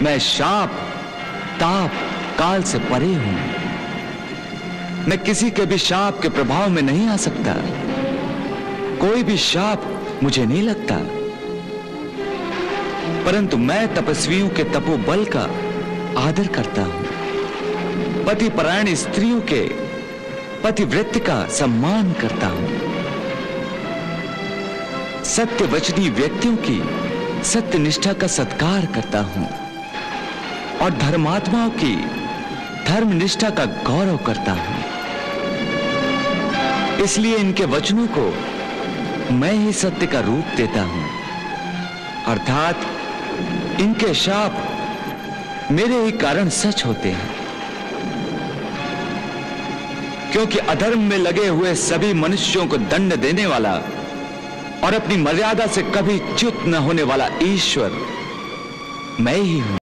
मैं शाप, ताप, काल से परे हूं। मैं किसी के भी शाप के प्रभाव में नहीं आ सकता। कोई भी शाप मुझे नहीं लगता। परंतु मैं तपस्वियों के तपोबल का आदर करता हूं। पतिपरायण स्त्रियों के पतिव्रत का सम्मान करता हूं। सत्यवचनी व्यक्तियों की सत्यनिष्ठा का सत्कार करता हूं और धर्मात्माओं की धर्मनिष्ठा का गौरव करता हूं। इसलिए इनके वचनों को मैं ही सत्य का रूप देता हूं, अर्थात इनके शाप मेरे ही कारण सच होते हैं। क्योंकि अधर्म में लगे हुए सभी मनुष्यों को दंड देने वाला और अपनी मर्यादा से कभी च्युत न होने वाला ईश्वर मैं ही हूं।